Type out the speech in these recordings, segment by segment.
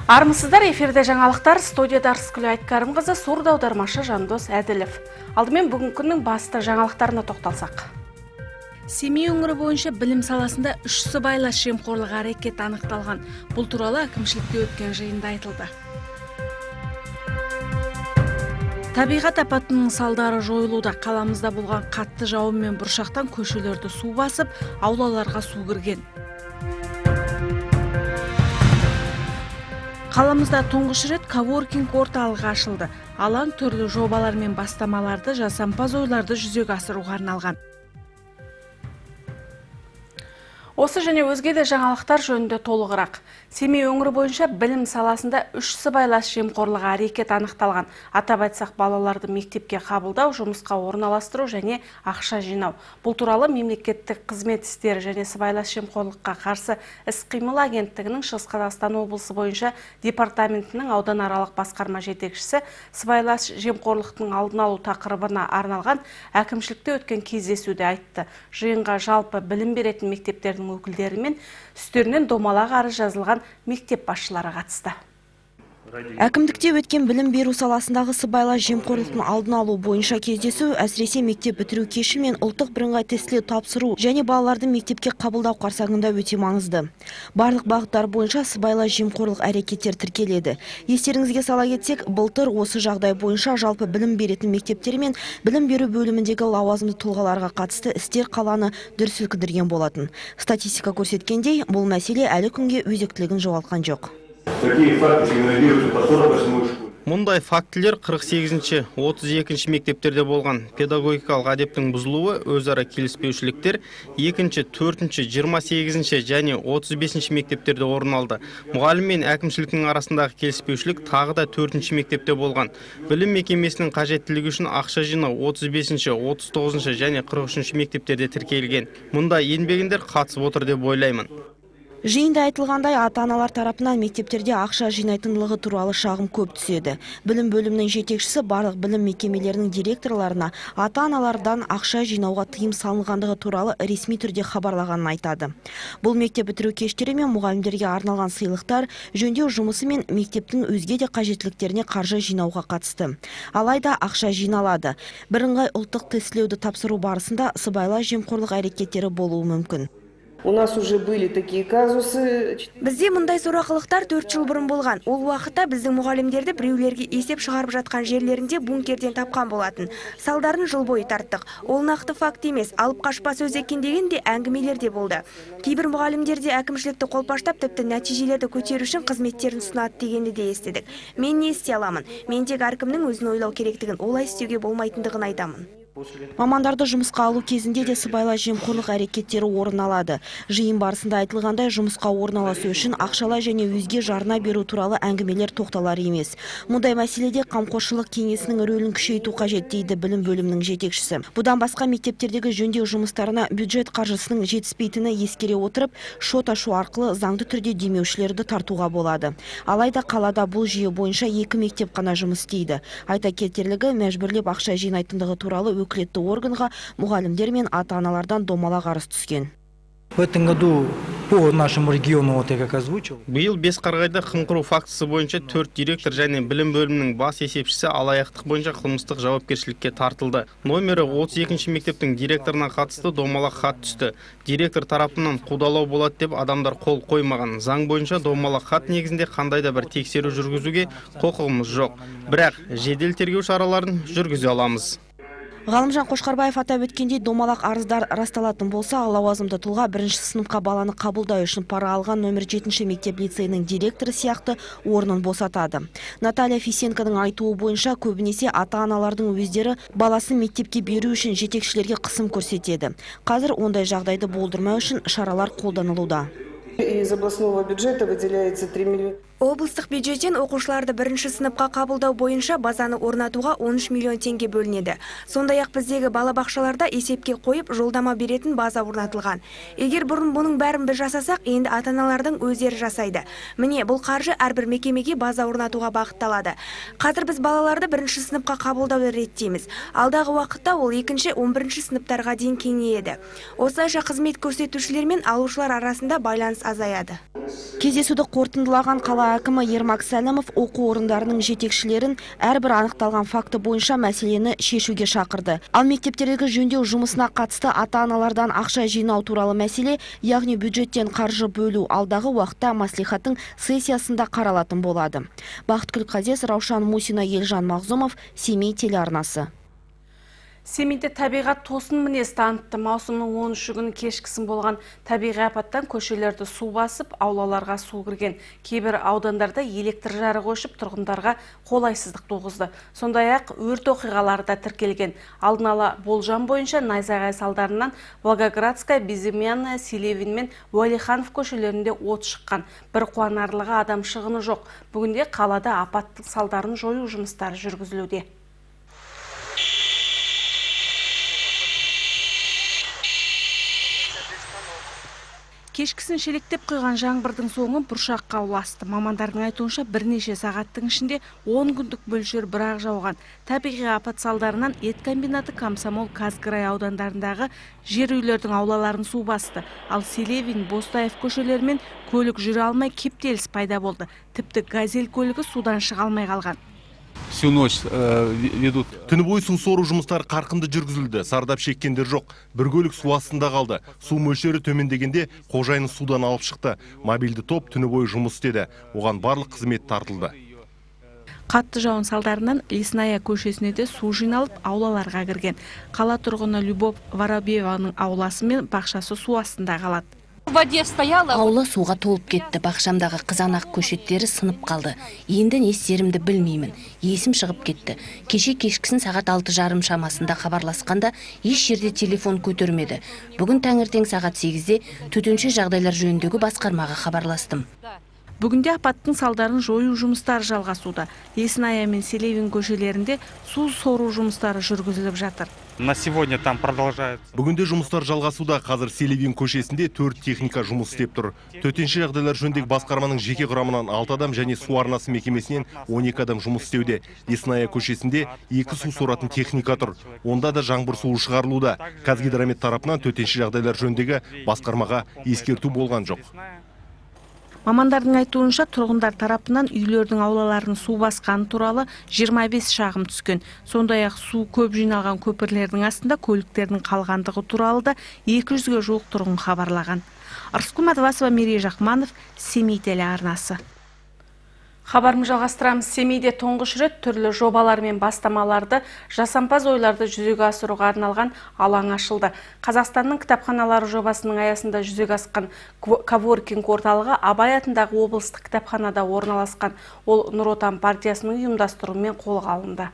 Армысыздар, эфирде жаңалықтар, студияда Арыскүл Айткарымқызы, сурда аудармашы Жандос Әділов. Алдымен бүгінгі күннің басты жаңалықтарына тоқталсақ. Семей өңірі бойынша білім саласында 3 сыбайлас жемқорлық әрекеті анықталған. Бұл туралы әкімшілікте өткен жиында айтылды. Табиғат апатының салдары жойылуда. Қаламызда болған қатты жауын мен бұршақтан көшелерді су басып, аулаларға су кірген. Қаламызда тұңғыш рет коворкинг орталығы ашылды. Алаң түрлі жобалар мен бастамаларды, жасампаз ойларды жүзеге асыруға арналған. Осы және өзге де жаңалықтар жөнінде толығырақ. Семей өңірі бойынша білім саласында 3 сыбайлас жемқорлық әрекет анықталған. Атап айтсақ, балаларды мектепке қабылдау, жұмысқа орналастыру және ақша жинау. Бұл туралы мемлекеттік қызмет істері және сыбайлас жемқорлыққа қарсы іс-қимыл агенттігінің Шығыс Қазақстан облысы бойынша департаментінің ауданаралық басқарма жетекшісі сыбайлас жемқорлықтың алдын алу тақырыбына арналған әкімшілікте өткен кездесуде айтты. Жиынға жалпы білім беретін мектептердің өкілдері мен үстерінен домалақ арыз жазылған мектеп басшылары қатысты. Әкімдікте өткен білім беру саласындағы сыбайлас жемқорлықтың алдын алу бойынша кездесу әсіресе мектеп бітіру кеші мен ұлттық бірыңғай тестілеу тапсыру және балаларды мектепке қабылдау қарсаңында өте маңызды. Барлық бағыттар бойынша сыбайлас жемқорлық әрекеттер тіркеледі. Естеріңізге сала кетсек, былтыр осы жағдай бойынша жалпы білім беретін мектептер мен білім беру бөліміндегі лауазымды тұлғаларға қатысты істер қаланы дүр сілкіндірген болатын. Статистика көрсеткендей, бұл мәселе әлі күнге өзектілігін жоғалтқан жоқ. Мұндай фактілер 48-ші, 32-ші мектептерде болған. Педагогикалық әдептің бұзылуы, өзара келіспеушіліктер 2-ші, 4-ші, 28-ші және 35-ші мектептерде орын алды. Мұғалім мен әкімшіліктің арасындағы келіспеушілік тағы да 4-ші мектепте болған. Білім мекемесінің қажеттілігі үшін ақша жинау 35-ші, 39-ші және 43-ші мектептерде тіркелген. Мұнда еңбегіндер қатысып отыр деп ойлаймын. Жиында айтылғандай, ата-аналар тарапынан мектептерде ақша жинайтындығы туралы шағым көп түседі. Білім бөлімінің жетекшісі барлық білім мекемелерінің директорларына ата-аналардан ақша жинауға тыйым салынғандығы туралы ресми түрде хабарлағанын айтады. Бұл мектеп бітіру кештері мен мұғалімдерге арналған сыйлықтар жөндеу жұмысы мен мектептің өзге де қажеттіліктеріне қаржы жинауға қатысты. Алайда ақша жиналады. Бірыңғай ұлттық тестілеуді тапсыру барысында сыбайлас жемқорлық әрекеттері болуы мүмкін. У нас уже были такие казусы. Бізде мұндай сорақылықтар 4 жыл бұрын болған. Ол уақытта біздің мұғалімдерді біреулерге есеп шығарып жатқан жерлерінде бункерден тапқан болатын. Салдарын жыл бойы тарттық. Ол нақты факт емес, алып қашпа сөз екен деген де әңгімелер де болды. Кейбір мұғалімдерде әкімшілікті қолпаштап, тіпті нәтижелерді көтеру үшін қызметтерін ұсынады дегенді де естідік. Мен не істей аламын? Мен тек әркімнің өзін ойлау керектігін, олай істеуге болмайтындығын айтамын. Мамандарды жұмысқа алу кезінде де сыбайлас жемқорлық әрекеттері орын алады. Жиын барысында айтылғандай, жұмысқа орналасу үшін ақшалай және өзге жарна беру туралы әңгімелер тоқталар емес. Мұндай мәселеде қамқоршылық кеңесінің рөлін күшейту қажет дейді білім бөлімінің жетекшісі. Бұдан басқа мектептердегі жөндеу жұмыстарына бюджет қаржысының жетіспейтіні ескере отырып, шот ашу арқылы заңды түрде демеушілерді тартуға болады. Алайда қалада бұл жүйе бойынша 2 мектеп қана жұмыс істейді. Айта кетерлігі, мәжбүрлеп ақша жинайтындығы туралы өкілетті органға мұғалімдер мен ата-аналардан домалақ арыз түскен. В этом году по нашему региону, вот я как озвучил. Биыл Бесқарағайда қымқыру фактісі бойынша 4 директор және білім бөлімінің бас есепшісі алаяқтық бойынша қылмыстық жауапкершілікке тартылды. Номері 32-ші мектептің директорына қатысты домалақ хат түсті. Директор тарапынан қудалау болады деп адамдар қол қоймаған. Заң бойынша домалақ хат негізінде қандай да бір тексеру жүргізуге құқығымыз жоқ. Бірақ жедел тергеу шараларын жүргізе аламыз. Ғалымжан Қошқарбаев атап өткендей, домалақ арыздар расталатын болса, лауазымды тұлға 1-ші сыныпқа баланы қабылдау үшін пара алған номер 7-ші мектеп лицейінің директоры сияқты орнын босатады. Наталья Фисенконың айтуы бойынша көбінесе ата-аналардың өздері баласын мектепке беру үшін жетекшілерге қысым көрсетеді. Қазір ондай жағдайды болдырмау үшін шаралар қолданылуда. Из областного бюджета выделяется 3 миллиона. Облыстық бюджеттен оқушыларды 1-ші сыныпқа қабылдау бойынша базаны орнатуға 13 миллион теңге бөлінеді. Сондай-ақ біздегі балабақшаларда есепке қойып жолдама беретін база орнатылған. Егер бұрын бұның бәрін біз жасасақ, енді ата-аналардың өздері жасайды. Міне, бұл қаржы әрбір мекемеге база орнатуға бағытталады. Қазір біз балаларды 1-ші сыныпқа қабылдауды реттейміз. Алдағы уақытта ол 2-ші, 11-ші сыныптарға дейін кеңейеді. Осылайша қызмет көрсетушілер мен алушылар арасында байланыс азаяды. Кездесуді қорытындылаған қала әкімі Ермак Сәлімов оқу орындарының жетекшілерін әрбір анықталған факті бойынша мәселені шешуге шақырды. Ал мектептердегі жөндеу жұмысына қатысты ата-аналардан ақша жинау туралы мәселе, яғни бюджеттен қаржы бөлу алдағы уақытта мәслихаттың сессиясында қаралатын болады. Бақытгүл Қазес, Раушан Мусина, Елжан Мағзумов, Семей телеарнасы. Семейде табиғат тосын мінез танытты. Маусымның 13 күні кешкісін болған табиғи апаттан көшелерді су басып, аулаларға су кірген. Кейбір аудандарда электр жарығы өшіп, тұрғындарға қолайсыздық туғызды. Сондай-ақ өрт оқиғалары да тіркелген. Алдын ала болжам бойынша найзағай салдарынан Волгоградская, Безымянная, Селевин мен Уәлиханов көшелерінде от шыққан. Бір қуанарлығы адам шығыны жоқ. Бүгінде қалада апаттың салдарын жою жұмыстары жүргізілуде. Кешкісін шелектеп құйған жаңбырдың соңы бұршаққа ұласты. Мамандардың айтуынша бірнеше сағаттың ішінде 10 күндік мөлшер бір-ақ жауған. Табиғи апат салдарынан ет комбинаты, Комсомол, Казграй аудандарындағы жер үйлердің аулаларын су басты. Ал Селевин, Бостаев көшелерімен көлік жүре алмай кептеліс пайда болды. Тіпті газель көлігі судан шыға алмай қалған. Всю ночь ведут. Түні бойы су сору жұмыстары қарқынды жүргізілді. Зардап шеккендер жоқ. Бір көлік су астында қалды. Су мөлшері төмендегенде қожайыны судан алып шықты. Мобильді топ түні бойы жұмыс істеді. Оған барлық қызмет тартылды. Қатты жауын салдарынан Лесная көшесіне де су жиналып, аулаларға кірген. Қала тұрғыны Любовь Воробьеваның ауласы мен бақшасы су астында қалады. Аула суға толып кетті. Бақшамдағы қызанақ көшеттері сынып қалды. Енді не істерімді білмеймін. Есім шығып кетті. Кеше кешкісін сағат 6:30 шамасында хабарласқанда еш жерде телефон көтермеді. Бүгін таңертең сағат 8-де төтенше жағдайлар жөніндегі басқармаға хабарластым. Бүгінде апаттың салдарын жою жұмыстары жалғасуда. Лесная мен Селевин көшелерінде су сору жұмыстары жүргізіліп жатыр. На сегодня там продолжают. Бүгінде жұмыстар жалғасуда. Қазір Селевин көшесінде 4 техника жұмыс істеп тұр. Төтенше жағдайлар жөніндегі басқарманың жеке құрамынан 6 адам және су арнасы мекемесінен 12 адам жұмыс істеуде. Лесная көшесінде 2 су соратын техника тұр. Онда да жаңбыр суы шығарылуда. Қазгидромет тарапынан төтенше жағдайлар жөніндегі басқармаға ескерту болған жоқ. Мамандардың айтуынша тұрғындар тарапынан үйлердің аулаларын су басқаны туралы 25 шағым түскен. Сондай-ақ су көп жиналған көпірлердің астында көліктердің қалғандығы туралы да 200-ге жуық тұрғын хабарлаған. Арыскүл Матвасова, Мерей Жақманов, Семей телеарнасы. Хабарым жалғастырамыз. Семейде тұңғыш рет түрлі жобалар мен бастамаларды, жасампаз ойларды жүзеге асыруға арналған алаң ашылды. Қазақстанның кітапханалары жобасының аясында жүзеге асқан коворкинг орталығы Абай атындағы облыстық кітапханада орналасқан. Ол Нұр Отан партиясының ұйымдастыруымен қолға алынды.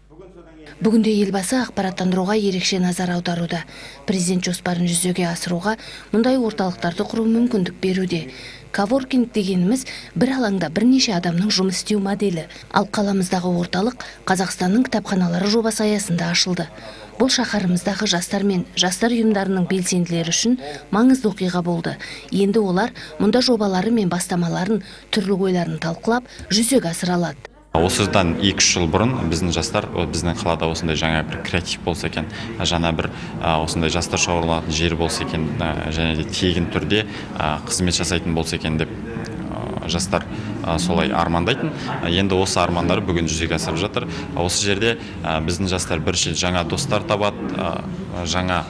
Бүгінде елбасы ақпараттандыруға ерекше назар аударуда. Президент жоспарын жүзеге асыруға мұндай орталықтарды құру мүмкіндік беруде. Коворкинг дегеніміз бір алаңда бірнеше адамның жұмыс істеу моделі. Ал қаламыздағы орталық Қазақстанның кітапханалары жобасы аясында ашылды. Бұл шаһарымыздағы жастар мен жастар ұйымдарының белсенділері үшін маңызды оқиға болды. Енді олар мұнда жобалары мен бастамаларын, түрлі ойларын талқылап, жүзеге асыра алады. Осыдан 2 жыл бұрын біздің жастар, біздің қалада осындай жаңа бір креатив болса екен, жаңа бір осындай жастар шоғырланатын жер болса екен, және де тегін түрде қызмет жасайтын болса екен деп жастар солай армандайтын. Енді осы армандары бүгін жүзеге асырып жатыр. Осы жерде біздің жастар бірінші жаңа достар табады, жаңа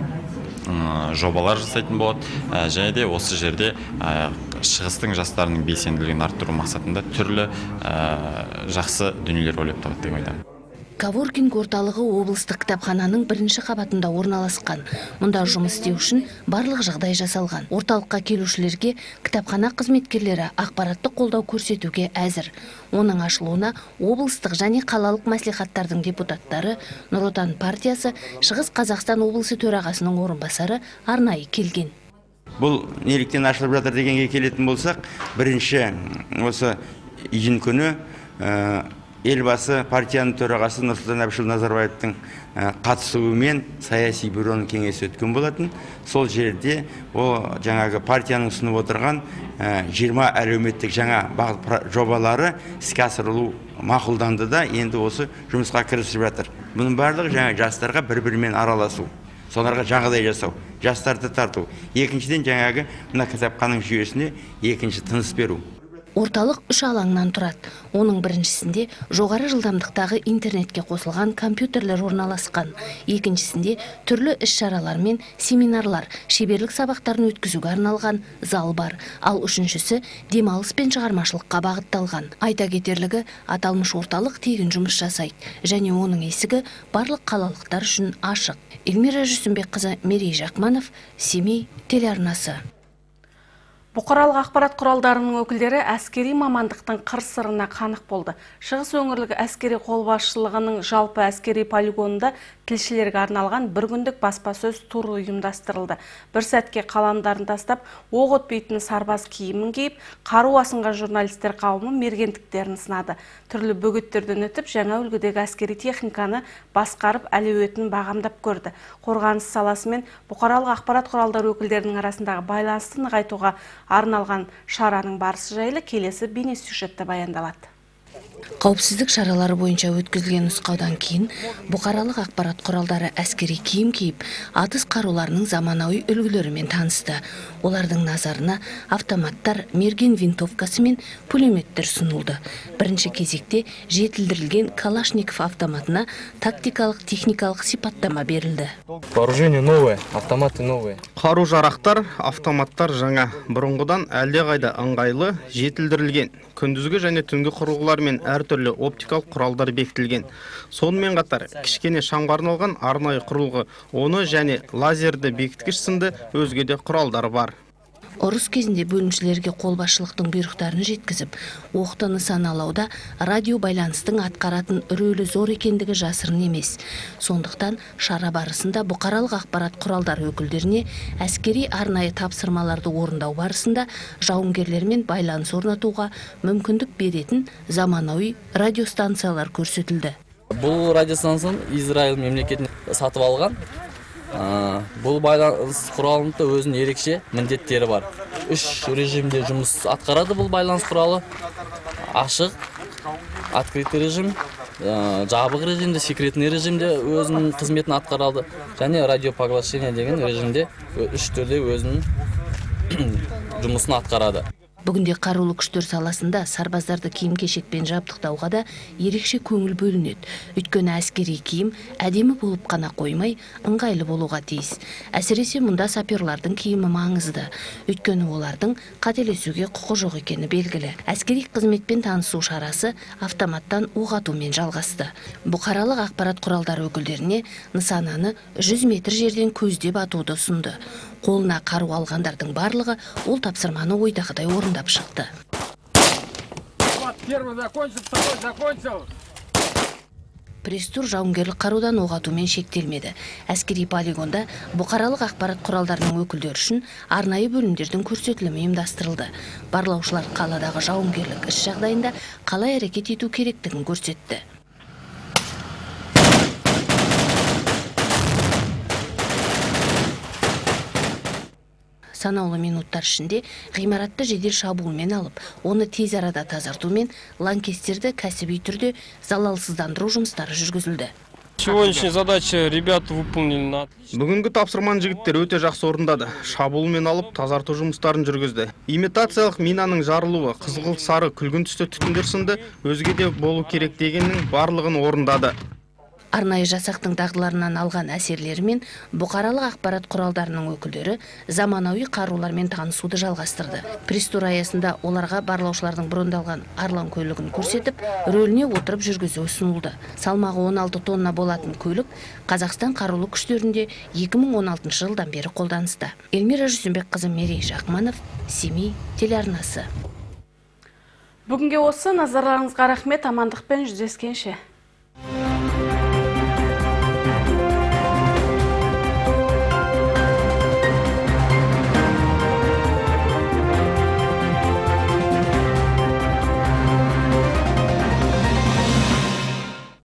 жобалар жасайтын болады, және де осы жерде шығыстың жастарының белсенділігін арттыру мақсатында түрлі жақсы дүниелер ойлап табады деп айтамын. Коворкинг орталығы облыстық кітапхананың бірінші қабатында орналасқан. Мұнда жұмыс істеу үшін барлық жағдай жасалған. Орталыққа келушілерге кітапхана қызметкерлері ақпараттық қолдау көрсетуге әзір. Оның ашылуына облыстық және қалалық мәслихаттардың депутаттары, Нұр Отан партиясы, Шығыс Қазақстан облысы төрағасының орынбасары арнайы келген. Бұл неліктен ашылып жатыр дегенге келетін болсақ, бірінші осы июнь күні елбасы партияның төрағасы Нұрсұлтан Әбішұлы Назарбаевтың қатысуымен саяси бюроның кеңесі өткен болатын. Сол жерде ол жаңағы партияның ұсынып отырған 20 әлеуметтік жаңа бағыт жобалары іске асырылу мақұлданды да, енді осы жұмысқа кірісіп жатыр. Бұның барлығы жаңа жастарға бір-бірімен араласу, соларға жағдай жасау. жастарды тарту. Екіншіден жаңағы мына кітапхананың жүйесіне екінші тыныс беру. Орталық 3 алаңнан тұрады. Оның біріншісінде жоғары жылдамдықтағы интернетке қосылған компьютерлер орналасқан. Екіншісінде түрлі іс-шаралар мен семинарлар, шеберлік сабақтарын өткізуге арналған зал бар. Ал үшіншісі демалыс пен шығармашылыққа бағытталған. Айта кетерлігі, аталмыш орталық тегін жұмыс жасайды және оның есігі барлық қалалықтар үшін ашық. Эльмира Жүсімбекқызы, Мерей Жақманов, Семей телеарнасы. Бұқаралық ақпарат құралдарының өкілдері әскери мамандықтың қыр-сырына қанық болды. Шығыс өңірлік әскери қолбасшылығының жалпы әскери полигонында тілшілерге арналған бір күндік баспасөз туры ұйымдастырылды. Бір сәтке қаламдарын тастап, оқ өтпейтін сарбаз киімін киіп, қару асынған журналистер қауымы мергендіктерін сынады. Түрлі бөгеттерден өтіп, жаңа үлгідегі әскери техниканы басқарып, әлеуетін бағамдап көрді. Қорғаныс саласы мен бұқаралық ақпарат құралдары өкілдерінің арасындағы байланысты нығайтуға арналған шараның барысы жайлы келесі бейнесюжетте баяндалады. Қауіпсіздік шаралары бойынша өткізілген нұсқаудан кейін бұқаралық ақпарат құралдары әскери киім киіп, атыс қаруларының заманауи үлгілерімен танысты. Олардың назарына автоматтар, мерген винтовкасы мен пулеметтер сұнылды. Бірінші кезекте жетілдірілген Калашников автоматына тактикалық техникалық сипаттама берілді. Вооружение новое, автоматы новые. Қару-жарақтар, автоматтар жаңа, бұрынғыдан әлдеқайда ыңғайлы, жетілдірілген. Күндізгі және түнгі құрылғылар мен әртүрлі оптикалық құралдар бекітілген. Сонымен қатар кішкене шамға арналған арнайы құрылғы, оны және лазерді бекіткіш сынды өзге де құралдар бар. Ұрыс кезінде бөлімшілерге қолбасшылықтың бұйрықтарын жеткізіп, оқты нысаналауда радио байланыстың атқаратын рөлі зор екендігі жасырын емес. Сондықтан шара барысында бұқаралық ақпарат құралдары өкілдеріне әскери арнайы тапсырмаларды орындау барысында жауынгерлермен байланыс орнатуға мүмкіндік беретін заманауи радиостанциялар көрсетілді. Бұл радиостанцияны Израиль мемлекетінен сатып алған. Бұл байланыс құралында өзінің ерекше міндеттері бар. 3 режимде жұмыс атқарады бұл байланыс құралы. Ашық, открытый режим, жабық режимде, секретный режимде өзінің қызметін атқарады. Және радиопоглашение деген режимде 3 түрде өзінің жұмысын атқарады. Бүгінде қарулы күштер саласында сарбаздарды киім-кешекпен жабдықтауға да ерекше көңіл бөлінеді. Өйткені әскери киім әдемі болып қана қоймай, ыңғайлы болуға тиіс. Әсіресе мұнда саперлардың киімі маңызды. Өйткені олардың қателесуге құқы жоқ екені белгілі. Әскери қызметпен танысу шарасы автоматтан оқ атумен жалғасты. Бұқаралық ақпарат құралдары өкілдеріне нысананы 100 метр жерден көздеп атуды ұсынды. Қолына қару алғандардың барлығы ол тапсырманы ойдағыдай орындап шықты. Пресс-тур жауынгерлік қарудан оқ атумен шектелмеді. Әскери полигонда бұқаралық ақпарат құралдарының өкілдері үшін арнайы бөлімдердің көрсетілімі ұйымдастырылды. Барлаушылар қаладағы жауынгерлік іс жағдайында қалай әрекет ету керектігін көрсетті. Санаулы минуттар ішінде ғимаратты жедел шабуылмен алып, оны тез арада тазартумен лаңкестерді кәсіби түрде залалсыздандыру жұмыстары жүргізілді. Сегодняшняя задача ребят выполнили на... Бүгінгі тапсырманы жігіттер өте жақсы орындады. Шабуылмен алып тазарту жұмыстарын жүргізді. Имитациялық минаның жарылуы, қызғылт сары күлгін түсті түтіндер сынды өзге де болу керек дегеннің барлығын орындады. Арнайы жасақтың дағдыларынан алған әсерлерімен бұқаралық ақпарат құралдарының өкілдері заманауи қарулармен танысуды жалғастырды. Пресс-тур аясында оларға барлаушылардың брондалған арлан көлігін көрсетіп, рөліне отырып жүргізу ұсынылды. Салмағы 16 тонна болатын көлік Қазақстан қарулы күштерінде 2016 жылдан бері қолданыста. Эльмира Жүсімбекқызы, Мерей Жақманов, Семей телеарнасы. Бүгінге осы, назарларыңызға рахмет, амандықпен жүздескенше.